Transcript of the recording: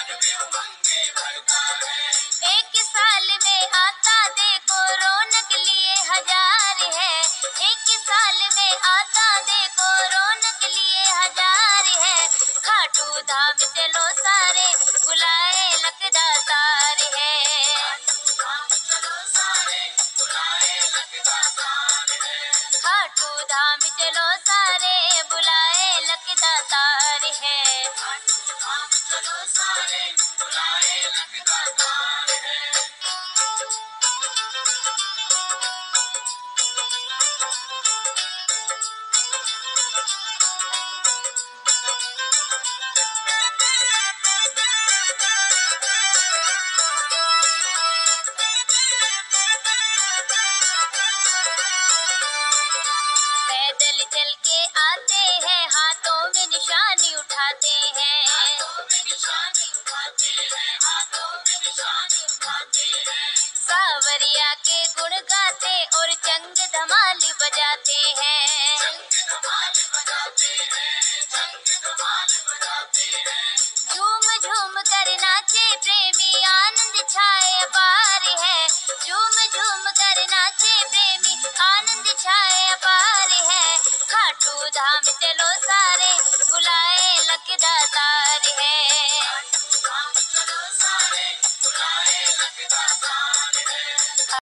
एक साल में आता देखो रौनक लिए हजार है। एक साल में आता देखो रौनक लिए हजार है। खाटू धाम चलो सारे बुलाए लखदातार है। खाटू धाम चलो सारे बुलाए लखदातार है।